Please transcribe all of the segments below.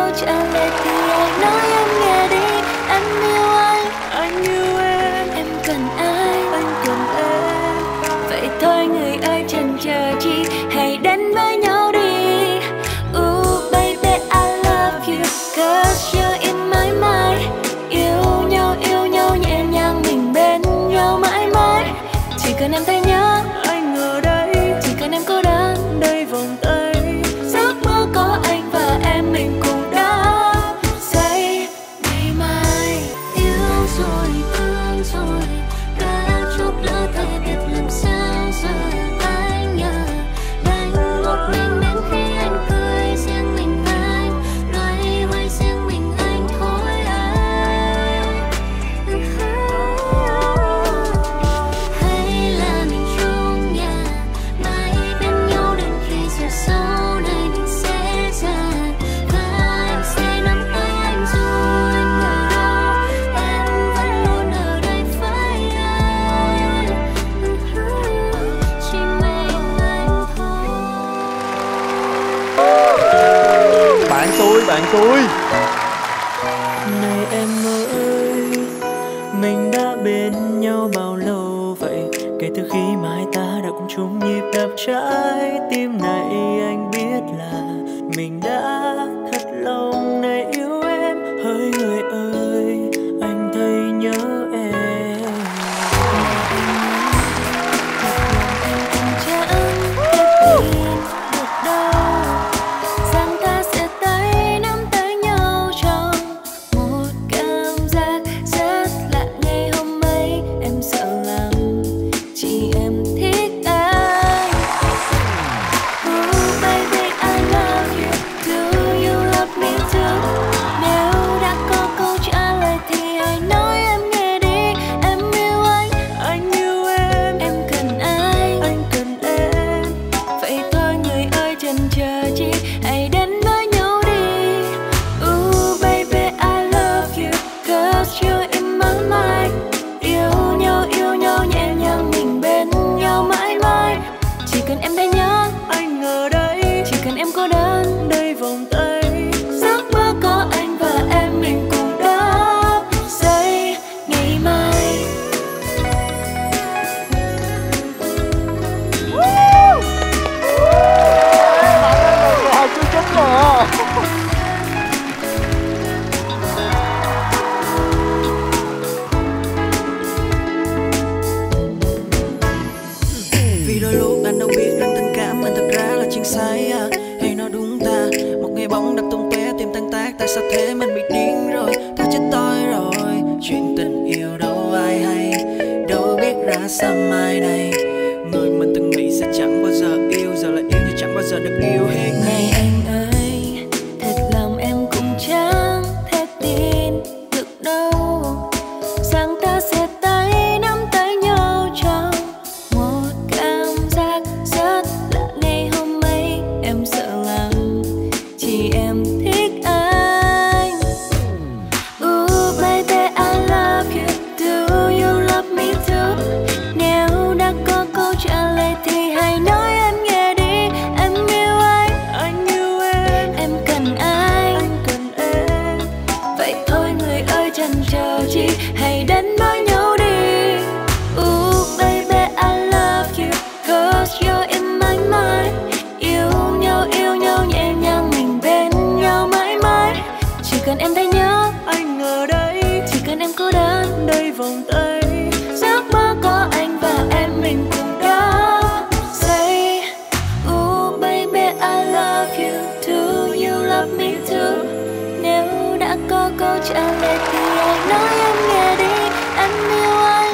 trả lời thì hãy nói em nghe đi. Em yêu anh yêu em cần anh cần em. Vậy thôi người ơi chần chờ chi, hãy đến với nhau đi. Ooh baby I love you, cause you're in my mind. Yêu nhau nhẹ nhàng mình bên nhau mãi mãi. Chỉ cần em thấy nhớ anh ở đây, chỉ cần em có đến đây vòng tay. Giấc mơ có anh và em mình cùng đã say ngày mai. Yêu rồi thương rồi, đã chút lỡ thay biệt làm sao giờ anh nhớ. Đành một mình đến khi anh cười riêng mình anh, loay hoay riêng mình anh thôi anh. Hay là mình chung nhà mãi bên nhau đến khi giờ sau này mình sẽ ra. Và em sẽ nắm tay anh dù anh ở đâu, em vẫn luôn ở đây với anh. Chỉ mình anh thôi. Bạn tôi Này em ơi, mình đã bên nhau bao lâu vậy? Kể từ khi mai ta đã cùng chung nhịp đập trái tim này, anh biết là mình đã thật lòng này yêu em. Hỡi người ơi, anh thấy nhớ em. Em chẳng thể tin được đâu rằng ta sẽ tay nắm tay nhau trong một cảm giác rất lạ. Ngày hôm ấy em sợ lắm, chỉ em thích anh. Oh baby I love you, do you love me too? Nếu đã có câu trả lời thì hãy nói em nghe đi. Em yêu anh yêu em cần anh cần em. Vậy thôi người ơi chần chờ chi, hãy đến với nhau đi. Ooh baby I love you, cause you're in my mind. Yêu nhau nhẹ nhàng mình bên nhau mãi mãi. Chỉ cần em thấy nhớ anh ở đây, chỉ cần em có đến đây vòng tay. Giấc mơ có anh và em mình cùng đắp xây ngày mai. Câu chứ chính mà. Vì đôi lúc anh đâu biết rằng tình cảm anh thật ra là chuyện sai à. Hay nói đúng ta, một ngày bóng đập tung tóe tim tan tác. Tại sao thế mình bị điên rồi, ta chết tôi rồi. Chuyện tình yêu đâu ai hay, đâu biết ra sao mai này. Người mình từng nghĩ sẽ chẳng bao giờ yêu, giờ lại yêu nhưng chẳng bao giờ được yêu hết. Này anh ơi, thật lòng em cũng chẳng thể tin được đâu rằng ta sẽ tay nắm tay nhau trong một cảm giác rất lạ. Ngày hôm ấy em sợ lắm, chỉ em thích anh. Ooh baby I love you, do you love me too? Nếu đã có câu trả lời thì hãy nói em nghe đi. Em yêu anh cần anh cần em. Vậy thôi người ơi chần chờ chi, hãy đến với nhau đi. Ooh baby I love you, cause you're in my mind. Yêu nhau nhẹ nhàng mình bên nhau mãi mãi. Chỉ cần em thấy nhớ anh ở đây, chỉ cần em có đến đây vòng tay. Giấc mơ có anh và em mình cùng đó say. Ooh baby I love you, do you love me too? Nếu đã có câu trả lời thì hãy nói em nghe đi. Em yêu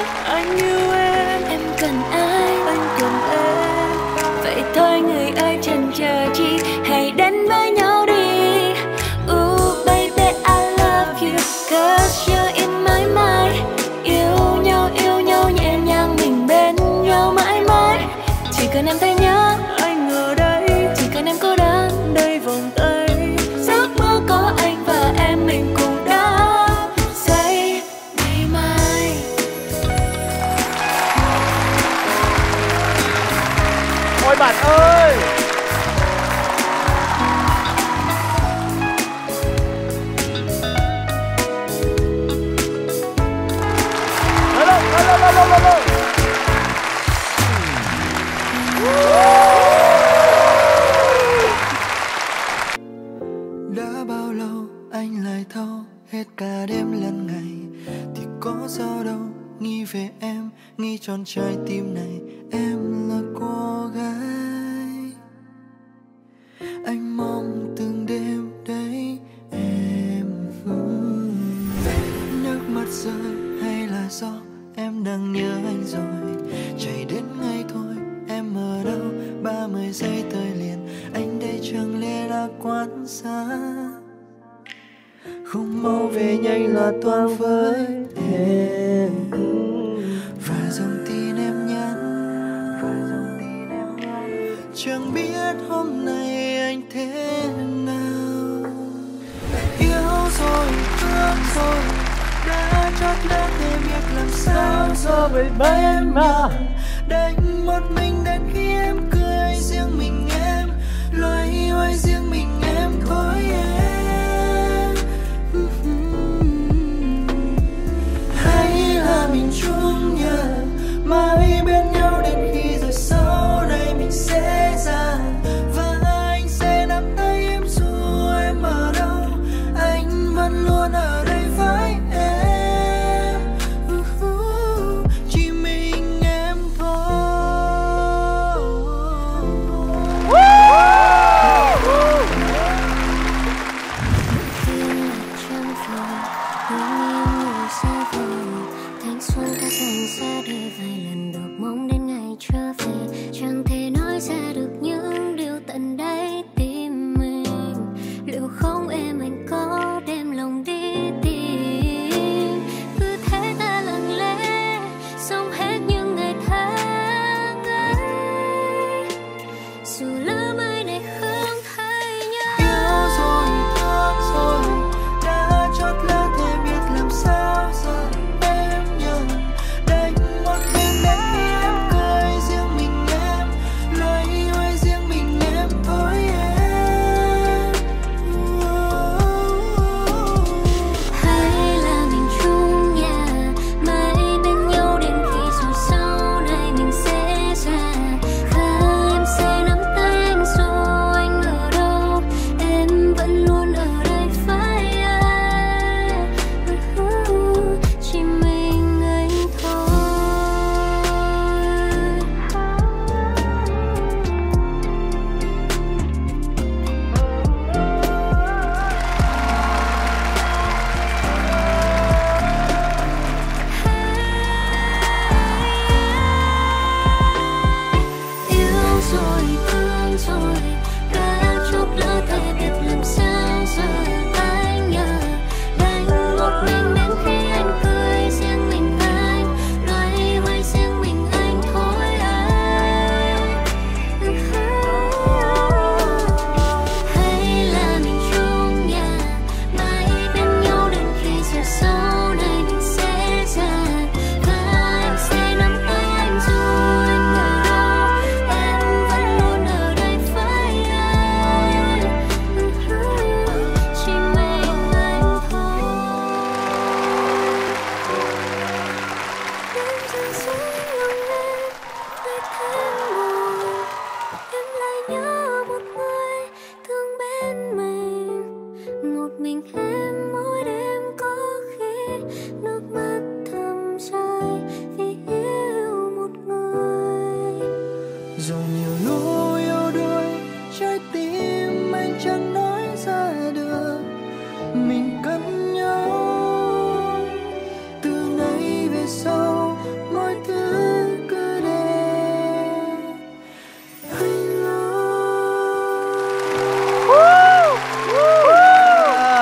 anh cần anh cần em. Vậy thôi người ơi chần chờ chi, hãy đến với nhau đi. Ooh baby I love you, cause you're in my mind. Yêu nhau nhẹ nhàng mình bên nhau mãi mãi. Chỉ cần em thấy nhớ anh ở đây, chỉ cần em có đến đây vòng tay. Giấc mơ có anh và em mình cùng đã say ngày mai. Ôi bạn ơi. giây tôi liền, anh đây chẳng lẽ đã quán xa. Không mau về nhanh là toan với em. Và dòng tin em nhắn, chẳng biết hôm nay anh thế nào. Yêu rồi, thương rồi, đã chót lát em biết làm sao giờ với em mà. Đành một mình đến khi em cười riêng mình em, loay hoay riêng mình em thôi em. Hay là mình chung nhớ mãi bên nhau đến khi rồi sau này mình sẽ ra. Và anh sẽ nắm tay em dù em ở đâu, anh vẫn luôn ở đây với em. Chỉ mình em thôi. Thanh xuân ta dần xa đi, vài lần được mong đến ngày trở về, chẳng thể nói ra được những điều tận đáy tim mình. Liệu không em anh có đem lòng đi tìm, cứ thế ta lặng lẽ sống hết những ngày tháng ấy, dù lỡ mai này không thấy nhớ. Yêu rồi, thương rồi, đã chót lát em biết làm sao giờ em nhớ. Đành một mình đến khi em cười riêng mình em, loay hoay riêng mình em thôi em. Hay là mình chung nhà mãi bên nhau đến khi rồi sau này mình sẽ ra. Và em sẽ nắm tay anh dù anh ở đâu, em vẫn luôn ở đây với anh. Chỉ mình anh thôi. Yêu rồi, thương rồi,